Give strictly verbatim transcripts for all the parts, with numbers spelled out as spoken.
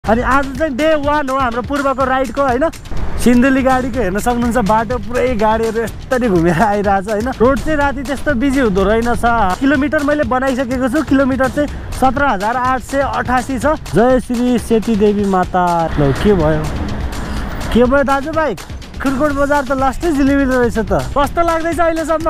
अनि आज चाहिँ डे वान हो हाम्रो पूर्वको राइडको हैन। सिन्धुली गाडीको हेर्न सक्नुहुन्छ, बाटो पुरै गाडीहरू यस्तरी घुमेर आइरहेछ हैन। रोड चाहिँ राति त्यस्तो बिजी हुँदो रहेनछ। किलोमिटर मैले बनाइसकेको छु, किलोमिटर चाहिँ सत्र हजार आठ सय अठासी छ। जय श्री सेती देवी माता। ल के भयो के भयो दाजुभाइ, खुरकोट बजार त लास्टै जिलिबिली रहेछ त। कस्तो लाग्दैछ अहिलेसम्म?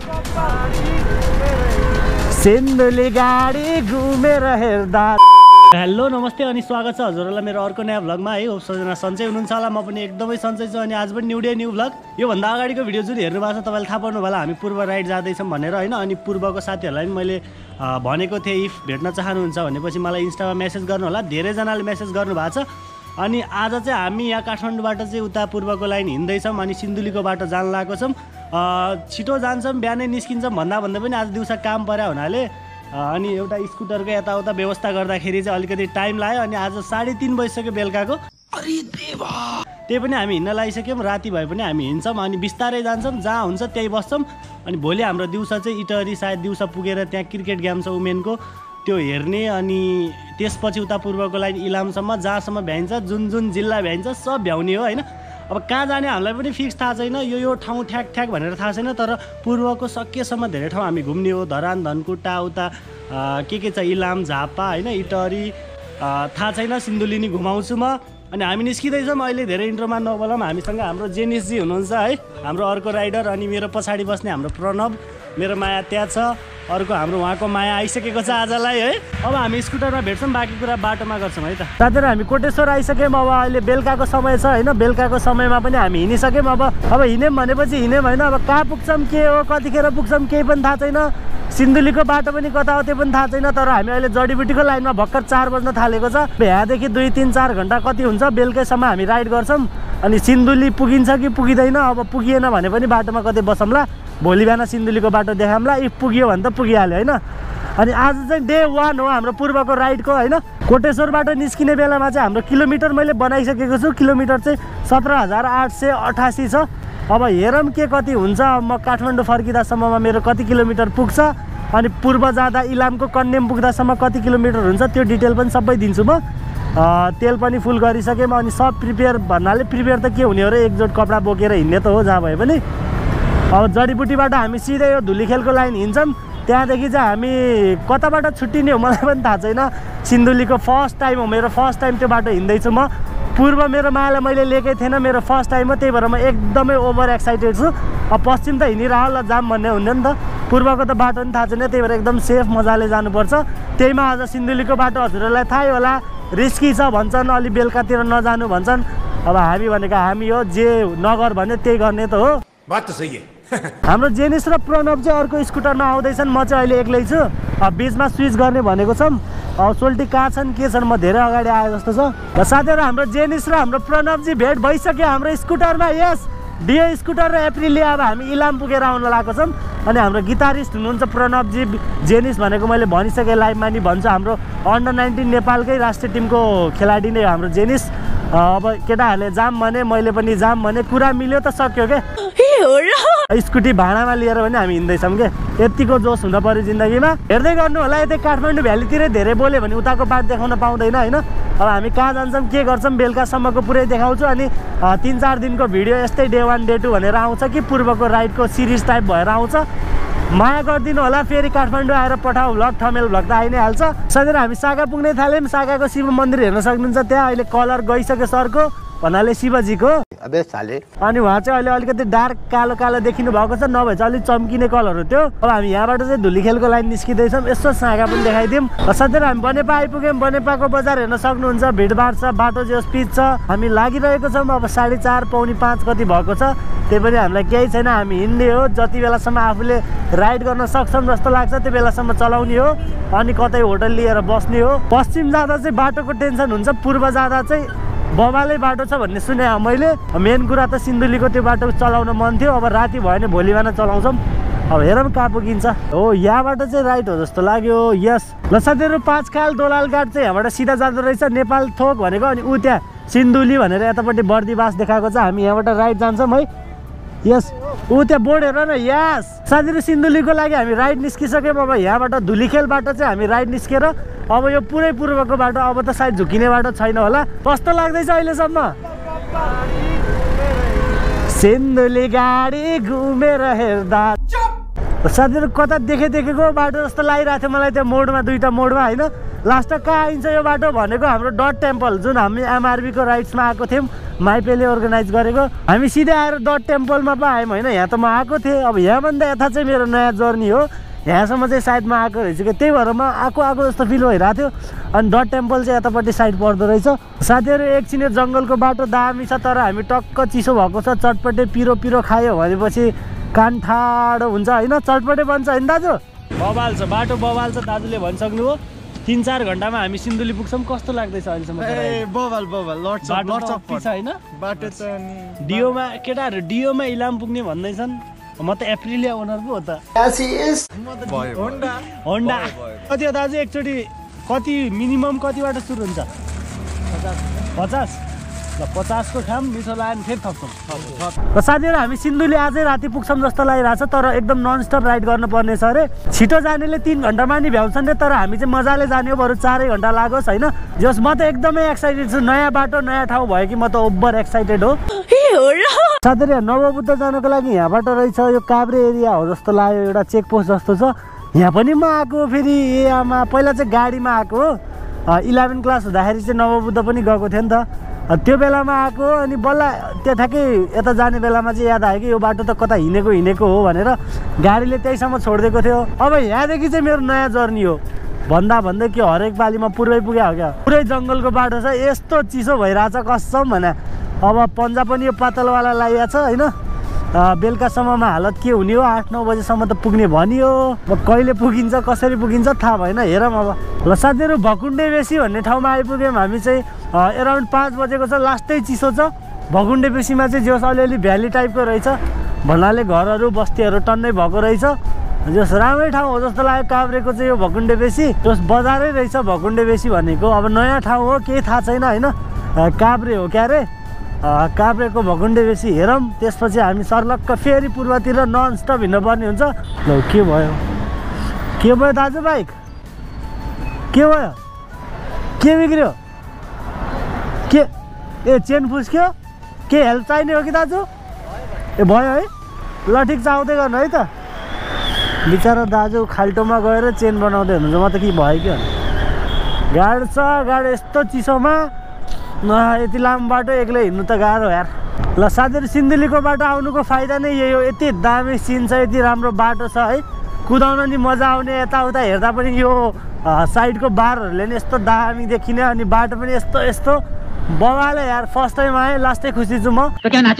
सिन्धुली गाडी घुमेर हेर्दा। हेलो नमस्ते अनि स्वागत छ हजुरहरूलाई मेरो अर्को नयाँ भ्लगमा है। हो सजना सन्चै हुनुहुन्छ होला, म पनि एकदमै सन्चै छु। अनि आज पनि न्यू डे न्यू भ्लग। योभन्दा अगाडिको भिडियो जुन हेर्नु भएको छ तपाईँले थाहा पाउनु होला, हामी पूर्व राइड जाँदैछौँ भनेर होइन। अनि पूर्वको साथीहरूलाई पनि मैले भनेको थिएँ इफ भेट्न चाहनुहुन्छ भनेपछि मलाई इन्स्टामा मेसेज गर्नु होला। धेरैजनाले मेसेज गर्नुभएको छ। अनि आज चाहिँ हामी यहाँ काठमाडौँबाट चाहिँ उता पूर्वको लाइन हिँड्दैछौँ अनि सिन्धुलीको बाटो जान लागेको छौँ। छिटो जान्छौँ, बिहानै निस्किन्छौँ भन्दा भन्दा पनि आज दिउँसो काम पर्यो हुनाले अनि एउटा स्कुटरको यताउता व्यवस्था गर्दाखेरि चाहिँ अलिकति टाइम लाग्यो। अनि आज साढे तिन बजिसक्यो बेलुकाको। अरे देवा, त्यही पनि हामी हिँड्न लागिसक्यौँ। राति भए पनि हामी हिँड्छौँ अनि बिस्तारै जान्छौँ, जहाँ हुन्छ त्यहीँ बस्छौँ। अनि भोलि हाम्रो दिउँसो चाहिँ इटहरी सायद दिउँसो पुगेर त्यहाँ क्रिकेट गेम छ वुमेनको, त्यो हेर्ने। अनि त्यसपछि उता पूर्वको लाइन इलामसम्म, जहाँसम्म भ्याइन्छ, जुन जुन जिल्ला भ्याइन्छ सब भ्याउने हो होइन। अब कहाँ जाने हामीलाई पनि फिक्स थाहा छैन, यो यो ठाउँ ठ्याक ठ्याक भनेर थाहा छैन। तर पूर्वको सकेसम्म धेरै ठाउँ हामी घुम्ने हो। धरान, धनकुटा, उता के के छ, इलाम, झापा होइन, इटहरी थाहा छैन। सिन्धुली नि घुमाउँछु म। अनि हामी निस्किँदैछौँ अहिले। धेरै इन्ट्रोमा नबोलाम, हामीसँग हाम्रो जेनिसजी हुनुहुन्छ है, हाम्रो अर्को राइडर। अनि मेरो पछाडि बस्ने हाम्रो प्रणव, मेरो माया त्यहाँ छ। अर्को हाम्रो उहाँको माया आइसकेको छ आजलाई है। अब हामी स्कुटरमा भेट्छौँ, बाँकी कुरा बाटोमा गर्छौँ है त। साथीहरू हामी कोटेश्वर आइसक्यौँ। अब अहिले बेलुकाको समय छ होइन। बेलुकाको समयमा पनि हामी हिँडिसक्यौँ। अब अब हिँड्यौँ भनेपछि हिँड्यौँ होइन। अब कहाँ पुग्छौँ, के हो, कतिखेर पुग्छौँ केही पनि थाहा छैन। सिन्धुलीको बाटो पनि कता हो त्यो पनि थाहा छैन। तर हामी अहिले जडीबुटीको लाइनमा भर्खर चार बज्न थालेको छ। यहाँदेखि दुई तिन चार घन्टा कति हुन्छ बेलुकैसम्म हामी राइड गर्छौँ। अनि सिन्धुली पुगिन्छ कि पुगिँदैन, अब पुगिएन भने पनि बाटोमा कतै बसौँला। भोलि बिहान सिन्धुलीको बाटो देखाउँला। इफ पुग्यो भने त पुगिहाल्यो होइन। अनि आज चाहिँ डे वान हो हाम्रो पूर्वको राइडको होइन। कोटेश्वरबाट निस्किने बेलामा चाहिँ हाम्रो किलोमिटर मैले बनाइसकेको छु। किलोमिटर चाहिँ सत्र हजार आठ सय अठासी छ। अब हेरौँ के कति हुन्छ। म काठमाडौँ फर्किँदासम्ममा मेरो कति किलोमिटर पुग्छ, अनि पूर्व जाँदा इलामको कन्याम पुग्दासम्म कति किलोमिटर हुन्छ त्यो डिटेल पनि सबै दिन्छु म। तेल पनि फुल गरिसकेँ म। अनि सब प्रिपेयर भन्नाले प्रिपेयर त के हुने हो र, एकजोट कपडा बोकेर हिँड्ने त हो जहाँ भए पनि। अब जडीबुटीबाट हामी सिधै यो धुलीखेलको लाइन हिँड्छौँ। त्यहाँदेखि चाहिँ हामी कताबाट छुट्टिने हो मलाई पनि थाहा छैन। सिन्धुलीको फर्स्ट टाइम हो मेरो, फर्स्ट टाइम त्यो बाटो हिँड्दैछु म। पूर्व मेरो मायालाई मैले लिएकै थिएन, मेरो फर्स्ट टाइम हो, त्यही भएर म एकदमै ओभर एक्साइटेड छु। अब पश्चिम त हिँडिरह ल जाम भन्ने हुन्थ्यो नि त। पूर्वको त बाटो पनि थाहा छैन, त्यही भएर एकदम सेफ मजाले जानुपर्छ। त्यहीमा आज सिन्धुलीको बाटो हजुरहरूलाई थाहै होला, रिस्की छ भन्छन्, अलि बेलुकातिर नजानु भन्छन्। अब हामी भनेको हामी हो, जे नगर भने त्यही गर्ने त हो। बात त सही है। हाम्रो जेनिस र प्रणव चाहिँ अर्को स्कुटरमा आउँदैछन्, म चाहिँ अहिले एक्लै छु। बिचमा स्विच गर्ने भनेको छौँ। सोल्टी कहाँ छन् के छन्, म धेरै अगाडि आए जस्तो छ। र साथीहरू हाम्रो जेनिस र हाम्रो प्रणवजी भेट भइसक्यो हाम्रो स्कुटरमा। यस डिओ स्कुटर र एप्रिलले अब हामी इलाम पुगेर आउन लागेको छौँ। अनि हाम्रो गिटारिस्ट हुनुहुन्छ प्रणवजी। जेनिस भनेको मैले भनिसकेँ, लाइभमा नि भन्छु, हाम्रो अन्डर नाइन्टिन नेपालकै राष्ट्रिय टिमको खेलाडी नै हो हाम्रो जेनिस। अब केटाहरूले जाम भने मैले पनि जाम भने, कुरा मिल्यो त सक्यो क्या। स्कुटी भाडामा लिएर पनि हामी हिँड्दैछौँ क्या। यतिको जोस हुन पऱ्यो जिन्दगीमा। हेर्दै गर्नु होला, यतै काठमाडौँ भ्यालीतिरै धेरै बोल्यो भने उताको पार्ट देखाउन पाउँदैन होइन। अब हामी कहाँ जान्छौँ के गर्छौँ बेलुकासम्मको पुरै देखाउँछु। अनि तिन चार दिनको भिडियो यस्तै डे वान डे टू भनेर आउँछ कि पूर्वको राइडको सिरिज टाइप भएर आउँछ। माया गरिदिनु होला। फेरि काठमाडौँ आएर पठाऊ भ्लग, थमेल भ्लग त आइ नै हाल्छ। सधैँ हामी सागा पुग्नै थाल्यौँ। सागाको शिव मन्दिर हेर्न सक्नुहुन्छ, त्यहाँ अहिले कलर गइसक्यो सरको भन्नाले शिवजीको। अबे साले। अनि उहाँ चाहिँ अहिले अलिकति डार्क कालो कालो देखिनु भएको छ, नभए चाहिँ अलिक चम्किने कलर हो त्यो। अब हामी यहाँबाट चाहिँ धुलीखेलको लाइन निस्किँदैछौँ। यसो सागा पनि देखाइदिउँ। सधैँ हामी बनेपा आइपुग्यौँ। बनेपाको बजार हेर्न सक्नुहुन्छ, भिडभाड छ, बाटो जो स्पिड छ। हामी लागिरहेको छौँ। अब साढे चार पाउनी पाँच कति भएको छ, त्यही पनि हामीलाई केही छैन, हामी हिँड्ने हो। जति बेलासम्म आफूले राइड गर्न सक्छौँ जस्तो लाग्छ त्यो बेलासम्म चलाउने हो। अनि कतै होटल लिएर बस्ने हो। पश्चिम जाँदा चाहिँ बाटोको टेन्सन हुन्छ, पूर्व जाँदा चाहिँ बबालै बाटो छ भन्ने सुने मैले। मेन कुरा त सिन्धुलीको त्यो बाटो चलाउन मन थियो। अब राति भयो भने भोलि बिहान चलाउँछौँ। अब हेरौँ कहाँ पुगिन्छ। हो यहाँबाट चाहिँ राइट हो जस्तो लाग्यो। यस ल साथीहरू, पाँच खाल दोलाल घाट चाहिँ यहाँबाट सिधा जाँदो रहेछ, नेपाल थोक भनेको। अनि ऊ त्यहाँ सिन्धुली भनेर यतापट्टि बर्दिवास देखाएको छ। हामी यहाँबाट राइट जान्छौँ है। यस ऊ त्यहाँ बोर्ड हेर न। यस साथीहरू, सिन्धुलीको लागि हामी राइड निस्किसक्यौँ। अब यहाँबाट धुलीखेलबाट चाहिँ हामी राइड निस्केर अब यो पुरै पूर्वको बाटो अब त सायद झुकिने बाटो छैन होला। कस्तो लाग्दैछ अहिलेसम्म? सिन्धुली गाडी घुमेर हेर्दा साथीहरु कता देखे देखेको बाटो जस्तो लागिरहेको थियो मलाई त्यो मोडमा, दुईटा मोडमा होइन। लास्ट कहाँ आइन्छ यो बाटो भनेको हाम्रो डट टेम्पल, जुन हामी एमआरबीको राइट्समा आएको थियौँ, माइपेले अर्गनाइज गरेको। हामी सिधै आएर डट टेम्पलमा पो आयौँ होइन। यहाँ त म आएको थिएँ, अब यहाँभन्दा यता चाहिँ मेरो नयाँ जर्नी हो। यहाँसम्म चाहिँ सायद म आएको रहेछु कि त्यही भएर म आएको आएको जस्तो फिल भइरहेको थियो। अनि डट टेम्पल चाहिँ यतापट्टि साइड पर्दो रहेछ। साथीहरू एकछिन जङ्गलको बाटो दामी छ, तर हामी टक्क चिसो भएको छ, चटपटे पिरो पिरो खायो भनेपछि कान ठाडो हुन्छ होइन, चटपटे बन्छ होइन दाजु? बबाल छ बाटो, बबाल छ दाजुले भनिसक्नु हो। तिन चार घन्टामा हामी सिन्धुली पुग्छौँ। कस्तो लाग्दैछ अहिलेसम्म? ए बबाल बबाल लट्स अफ लट्स अफ छ होइन। बाटो त नि डियोमा केटाहरू डियोमा इलाम पुग्ने भन्दैछन्। म त एप्रिलिया ओनर पो हो त। होन्डा होन्डा कति हो दाजु एकचोटि? कति मिनिमम कतिबाट सुरु हुन्छ? पचास ल पचासको ठाम मिठो लाग्यो भने फेरि थप्छौँ। र साथीहरू हामी सिन्धुली आजै राति पुग्छौँ जस्तो लागिरहेको छ, तर एकदम ननस्टप राइड गर्नुपर्नेछ अरे। छिटो जानेले तिन घन्टामा नि भ्याउँछन् रे, तर हामी चाहिँ मजाले जाने हो, बरु चारै घन्टा लागोस् होइन। जस म त एकदमै एक्साइटेड छु। नयाँ बाटो नयाँ ठाउँ भयो कि म त ओभर एक्साइटेड हो। साथीहरू यहाँ नवबुद्ध जानको लागि यहाँबाट रहेछ, यो काभ्रे एरिया हो जस्तो लाग्यो, एउटा चेकपोस्ट जस्तो छ। यहाँ पनि म आएको फेरि ए आमा, पहिला चाहिँ गाडीमा आएको हो। इलेभेन क्लास हुँदाखेरि चाहिँ नवबुद्ध पनि गएको थियो नि त, त्यो बेलामा आएको। अनि बल्ल त्यो ठ्याक्कै यता जाने बेलामा चाहिँ याद आयो कि यो बाटो त कता हिँडेको हिँडेको हो भनेर गाडीले त्यहीसम्म छोडिदिएको थियो। अब यहाँदेखि चाहिँ मेरो नयाँ जर्नी हो भन्दा भन्दै के हरेक पालिमा पुरै पुग्यो हो क्या। पुरै जङ्गलको बाटो छ, यस्तो चिसो भइरहेछ कसम भने। अब पन्जा पनि यो पातलवाला लगाइएको छ होइन। बेलुकासम्ममा हालत के हुने हो, आठ नौ बजीसम्म त पुग्ने भनियो। अब कहिले पुगिन्छ कसरी पुगिन्छ थाहा भएन, हेरौँ अब। ल साथीहरू भकुण्डे बेसी भन्ने ठाउँमा आइपुग्यौँ हामी चाहिँ। एराउन्ड पाँच बजेको छ, लास्टै चिसो छ। भकुण्डे बेसीमा चाहिँ जस अलिअलि भ्याली टाइपको रहेछ भन्नाले घरहरू बस्तीहरू टन्नै भएको रहेछ। जस राम्रै ठाउँ हो जस्तो लाग्यो काभ्रेको चाहिँ यो भकुण्डे बेसी। जस बजारै रहेछ भकुण्डे बेसी भनेको। अब नयाँ ठाउँ हो केही थाहा छैन होइन, काभ्रे हो क्या अरे, काभ्रेको भकुण्डे बेसी। हेरौँ त्यसपछि हामी सर्लक्क फेरि पूर्वतिर ननस्टप हिँड्नुपर्ने हुन्छ। ल के भयो के भयो दाजु बाइक? के भयो? के बिग्रियो? के ए चेन फुस्क्यो? के हेल्प चाहिने हो कि दाजु? ए भयो है, ल ठिक छ आउँदै गर्नु है त। बिचरा दाजु खाल्टोमा गएर चेन बनाउँदै हुनुहुन्छ, म त के भयो कि गाडी छ। गाडी यस्तो चिसोमा न यति लामो बाटो एक्लै हिँड्नु त गाह्रो यार। ल साथीहरू सिन्धुलीको बाटो आउनुको फाइदा नै यही हो, यति दामी सिन छ, यति राम्रो बाटो छ है, कुदाउन नि मजा आउने। यताउता हेर्दा पनि यो साइडको बारहरूले नि यस्तो दामी देखिने, अनि बाटो पनि यस्तो यस्तो बबाले यार। फर्स्ट टाइम आएँ, लास्टै खुसी छु म।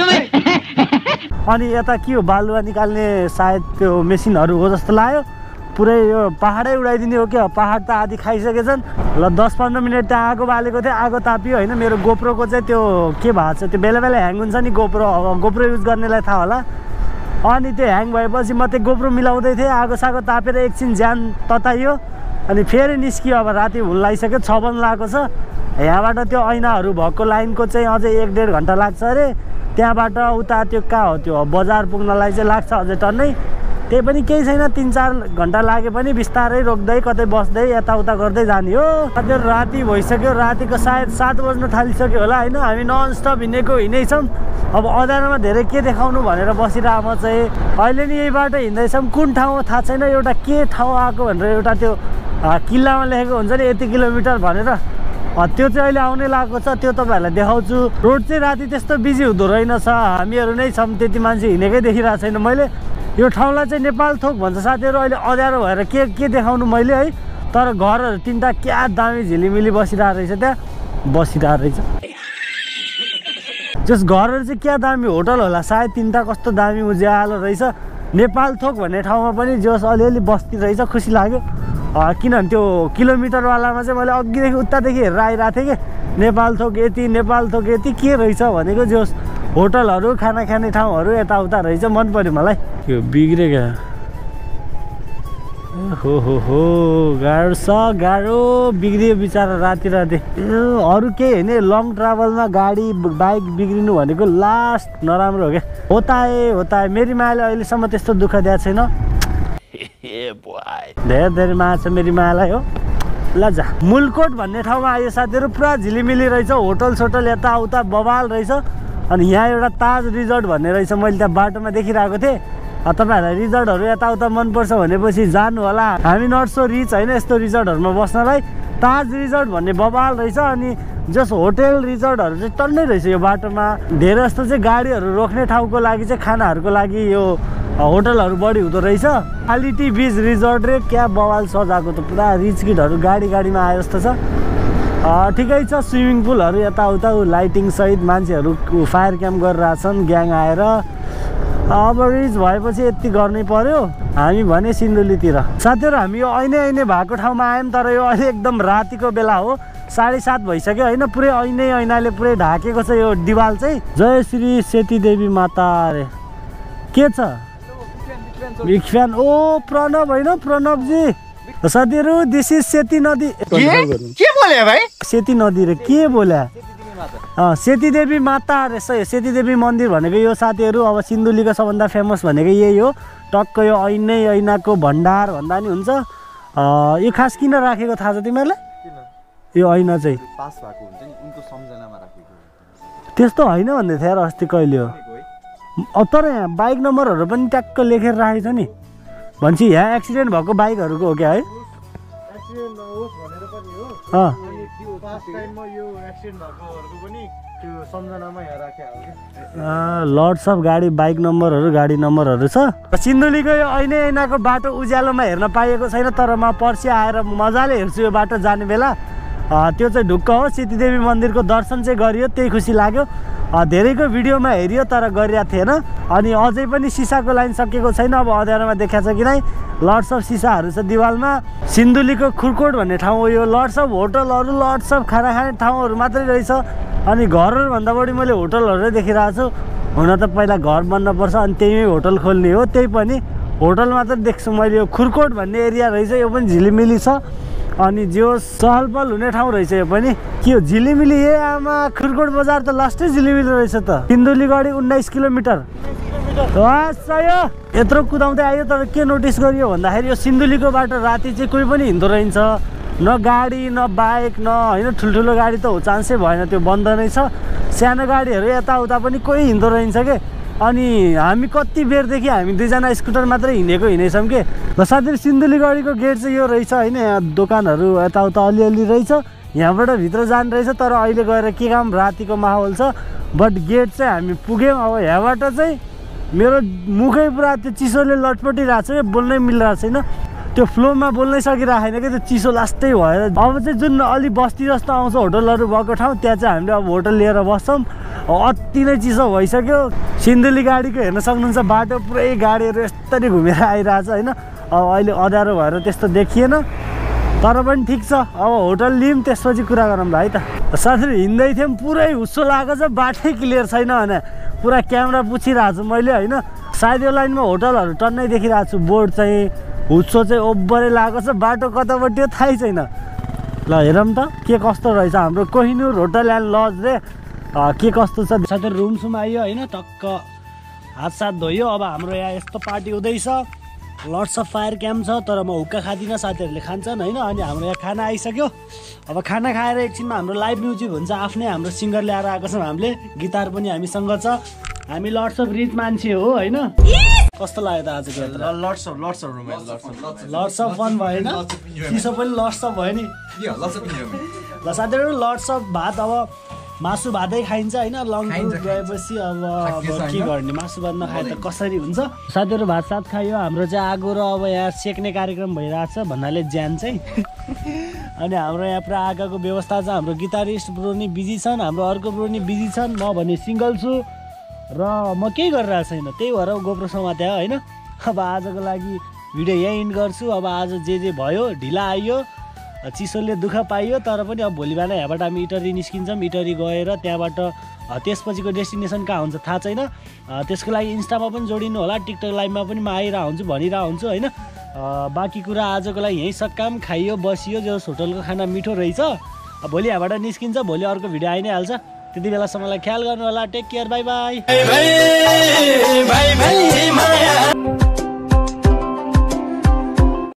अनि यता के हो बालुवा निकाल्ने सायद त्यो मेसिनहरू हो जस्तो लाग्यो। पुरै यो पहाडै उडाइदिने हो क्या, पहाड त आदि खाइसकेछन्। ल दस पन्ध्र मिनट त्यहाँ आगो बालेको थियो, आगो तापियो होइन। मेरो गोप्रोको चाहिँ त्यो के भएको छ, त्यो बेला बेला ह्याङ हुन्छ नि गोप्रो, गोप्रो युज गर्नेलाई थाहा होला। अनि त्यो ह्याङ भएपछि म त्यो गोप्रो मिलाउँदै थिएँ, आगो सागो तापेर एकछिन ज्यान तताइयो, अनि फेरि निस्कियो। अब राति हुन लागिसक्यो, छ बन लागेको छ। यहाँबाट त्यो ऐनाहरू भएको लाइनको चाहिँ अझै एक डेढ घन्टा लाग्छ अरे। त्यहाँबाट उता त्यो कहाँ हो त्यो बजार पुग्नलाई चाहिँ लाग्छ अझै टन्नै। त्यही पनि केही छैन, तिन चार घन्टा लागे पनि बिस्तारै रोक्दै कतै बस्दै यताउता गर्दै जाने हो। अझै राति भइसक्यो, रातिको सायद सात बज्न थालिसक्यो होला होइन। हामी ननस्टप हिँडेको हिँडेछौँ। अब अँध्यारोमा धेरै के देखाउनु भनेर बसिरह म चाहिँ। अहिले नि यही बाटो हिँड्दैछौँ, कुन ठाउँ थाहा छैन। एउटा के ठाउँ आएको भनेर एउटा त्यो किल्लामा लेखेको हुन्छ नि यति किलोमिटर भनेर, त्यो चाहिँ अहिले आउनै लागेको छ। त्यो तपाईँहरूलाई देखाउँछु। रोड चाहिँ राति त्यस्तो बिजी हुँदो रहेनछ, हामीहरू नै छौँ, त्यति मान्छे हिँडेकै देखिरहेको छैन मैले। यो ठाउँलाई चाहिँ नेपाल थोक भन्छ साथीहरू। अहिले अँध्यारो भएर के के देखाउनु मैले है, तर घरहरू तिनवटा क्या दामी झिलिमिली बसिरहेको रहेछ, त्यहाँ बसिरहेको रहेछ। जस घरहरू चाहिँ क्या दामी होटल होला सायद, तिनवटा कस्तो दामी उज्यालो रहेछ। नेपाल थोक भन्ने ठाउँमा पनि जस अलिअलि बस्ती रहेछ, खुसी लाग्यो। किनभने त्यो किलोमिटरवालामा चाहिँ मैले अघिदेखि उतादेखि हेरेर आइरहेको थिएँ कि नेपाल थोक यति, नेपाल थोक यति के रहेछ भनेको। जस होटलहरू खाना खाने ठाउँहरू यताउता रहेछ, मन पऱ्यो मलाई। यो बिग्रे क्या हो हो हो गाह्रो छ, गाह्रो बिग्रियो बिचरा राति राति। अरू केही होइन, लङ ट्राभलमा गाडी बाइक बिग्रिनु भनेको लास्ट नराम्रो हो क्या। होता है होता है, मेरी मायाले अहिलेसम्म त्यस्तो दुःख दिएको छैन। धेरै धेरै माया छ मेरी मायालाई हो। ल जा मुलकोट भन्ने ठाउँमा आयो साथीहरू पुरा झिलिमिली रहेछ होटल सोटल यताउता बवाल रहेछ अनि यहाँ एउटा ताज रिजोर्ट भन्ने रहेछ मैले त्यहाँ बाटोमा देखिरहेको थिएँ तपाईँहरूलाई रिजोर्टहरू यताउता मनपर्छ भनेपछि जानु होला हामी नट सो रिच होइन यस्तो रिजोर्टहरूमा बस्नलाई ताज रिजोर्ट भन्ने बवाल रहेछ अनि जस होटेल रिजोर्टहरू चाहिँ टन्नै रहेछ यो बाटोमा धेरै जस्तो चाहिँ गाडीहरू रोक्ने ठाउँको लागि चाहिँ खानाहरूको लागि यो होटलहरू बढी हुँदो रहेछ क्वालिटी बिच रिजोर्ट रे क्या बवाल सजाएको त पुरा रिच किटहरू गाडी गाडीमा आए जस्तो छ ठिकै छ स्विमिङ पुलहरू यताउता लाइटिङ सहित मान्छेहरू फायर क्याम्प गरिरहेछन् ग्याङ आएर अब रिच भएपछि यति गर्नै पर्यो हामी भने सिन्धुलीतिर साथीहरू हामी यो ऐनै ऐनै भएको ठाउँमा आयौँ तर यो अहिले एकदम रातिको बेला हो साढे सात भइसक्यो होइन पुरै ऐनै ऐनाले पुरै ढाकेको छ यो दिवाल चाहिँ जय श्री सेती देवी माता अरे के छ बिग फ्यान ओ प्रणव होइन प्रणवजी साथीहरू दिस इज सेती नदी के बोले भाइ सेती नदी रे के बोल्या सेती देवी माता रहेछ यो सेती देवी मन्दिर भनेको यो साथीहरू अब सिन्धुलीको सबभन्दा फेमस भनेको यही हो टक्क यो ऐनै ऐनाको भण्डार भन्दा नि हुन्छ यो खास किन राखेको थाहा छ तिमीहरूलाई यो ऐना चाहिँ पास भएको हुन्छ नि उनको सम्झनामा राखेको त्यस्तो होइन भन्दै थियो यार अस्ति कहिले हो अब तर यहाँ बाइक नम्बरहरू पनि ट्याक्क लेखेर राखेको छ नि भन्छ यहाँ एक्सिडेन्ट भएको बाइकहरूको हो क्या है एक्सिडेन्ट नहोस् भनेर पनि हो अँ फर्स्ट टाइममा यो एक्सिडेन्ट भएकोहरूको पनि त्यो सम्झनामा यहाँ राखेको हो क्या लट्स अफ गाडी बाइक नम्बरहरू गाडी नम्बरहरू छ सिन्धुलीको यो ऐनै ऐनाको बाटो उज्यालोमा हेर्न पाइएको छैन तर म पर्सि आएर मजाले हेर्छु यो बाटो जाने बेला त्यो चाहिँ ढुक्क हो सीतादेवी मन्दिरको दर्शन चाहिँ गरियो त्यही खुसी लाग्यो धेरैको भिडियोमा हेरियो तर गरिरहेको थिएन अनि अझै पनि सिसाको लाइन सकिएको छैन अब अँध्यारोमा देखाएको छ कि नै लट्स अफ सिसाहरू छ दिवालमा सिन्धुलीको खुरकोट भन्ने ठाउँ हो यो लट्स अफ होटलहरू लट्स अफ खाना खाने ठाउँहरू मात्रै रहेछ अनि घरहरूभन्दा बढी मैले होटलहरू देखिरहेको छु हुन त पहिला घर बन्नुपर्छ अनि त्यहीमै होटल खोल्ने हो त्यही पनि होटल मात्रै देख्छु मैले यो खुरकोट भन्ने एरिया रहेछ यो पनि झिलिमिली छ अनि जो चहल पहल हुने ठाउँ रहेछ यो पनि के हो झिलिमिली ए आमा खुरकोट बजार त लास्टै झिलिमिली रहेछ त सिन्धुली गढी उन्नाइस किलोमिटर यत्रो कुदाउँदै आयो तर के नोटिस गरियो भन्दाखेरि यो सिन्धुलीको बाटो राति चाहिँ कोही पनि हिँड्दो रहेछ न गाडी न बाइक न होइन ठुल्ठुलो गाडी त हो चान्सै भएन त्यो बन्द नै छ सानो गाडीहरू यताउता पनि कोही हिँड्दो रहेछ के अनि हामी कति बेरदेखि हामी दुईजना स्कुटर मात्रै हिँडेको हिँडेछौँ कि र साथीहरू सिन्धुली गढीको गेट चाहिँ यो रहेछ होइन यहाँ दोकानहरू यताउता अलिअलि रहेछ यहाँबाट भित्र जाने रहेछ तर अहिले गएर के काम रातिको माहौल छ बट गेट चाहिँ हामी पुग्यौँ अब यहाँबाट चाहिँ मेरो मुखै पुरा त्यो चिसोले लटपटिरहेको छ बोल्नै मिलिरहेको छैन त्यो फ्लोमा बोल्नै सकिरहेको छैन कि त्यो चिसो लास्टै भएर अब चाहिँ जुन अलि बस्ती जस्तो आउँछ होटलहरू भएको ठाउँ त्यहाँ चाहिँ हामीले अब होटल लिएर बस्छौँ अति नै चिसो भइसक्यो सिन्धुली गाडीको हेर्न सक्नुहुन्छ बाटो पुरै गाडीहरू यस्तरी घुमेर आइरहेछ होइन अब अहिले अँध्यारो भएर त्यस्तो देखिएन तर पनि ठिक छ अब होटल लियौँ त्यसपछि कुरा गरौँ ल है त साथीहरू हिँड्दै थियौँ पुरै हुस्सो लागेको छ बाटै क्लियर छैन भने पुरा क्यामेरा पुछिरहेको छु मैले होइन सायद यो लाइनमा होटलहरू टन्नै देखिरहेको छु बोर्ड चाहिँ हुस्सो चाहिँ ओभरै लागेको छ बाटो कतापट्टि हो थाहै छैन ल हेरौँ त के कस्तो रहेछ हाम्रो कोहिनुर होटल एन्ड लज रे के कस्तो छ साथीहरू रुमसुम आइयो होइन टक्क हात साथ धोयो अब हाम्रो यहाँ यस्तो पार्टी हुँदैछ लट्स अफ फायर क्याम्प छ तर म हुक्का खाँदिनँ साथीहरूले खान्छन् होइन अनि हाम्रो यहाँ खाना आइसक्यो अब खाना खाएर एकछिनमा हाम्रो लाइभ म्युजिक हुन्छ आफ्नै हाम्रो सिङ्गर ल्याएर आएको छौँ हामीले गिटार पनि हामीसँग छ हामी लट्स अफ रिच मान्छे हो होइन कस्तो लाग्यो त आजको यात्रा lots of lots of romance lots of lots of fun भयो होइन चिसो पनि लट्स अफ भयो नि ल साथीहरू लट्स अफ भात अब मासु भातै खाइन्छ होइन लङ टुर गएपछि अब के गर्ने मासु भात नखाए त कसरी हुन्छ साथीहरू भात साथ खायो हाम्रो चाहिँ आगो र अब यहाँ सेक्ने कार्यक्रम भइरहेछ भन्नाले ज्यान चाहिँ अनि हाम्रो यहाँ पुरा आगोको व्यवस्था छ हाम्रो गिटारिस्ट ब्रो नि बिजी छन् हाम्रो अर्को ब्रो नि बिजी छन् म भने सिङ्गल छु र म केही गरिरहेको छैन त्यही भएर गोप्रो समात्यो होइन अब आजको लागि भिडियो यहीँ इन्ड गर्छु अब आज जे जे भयो ढिला आइयो चिसोले दुःख पाइयो तर पनि अब भोलि बिहान यहाँबाट हामी इटरी निस्किन्छौँ इटरी गएर त्यहाँबाट त्यसपछिको डेस्टिनेसन कहाँ हुन्छ थाहा छैन त्यसको लागि इन्स्टामा पनि जोडिनु होला टिकटक लाइभमा पनि म आइरहेको हुन्छु भनिरहेको हुन्छु होइन बाँकी कुरा आजको लागि यहीँ सकाम खाइयो बसियो जो होटलको खाना मिठो रहेछ भोलि यहाँबाट निस्किन्छ भोलि अर्को भिडियो आइ नै हाल्छ त्यति बेलासम्मलाई ख्याल गर्नु होला टेक केयर बाई बाई।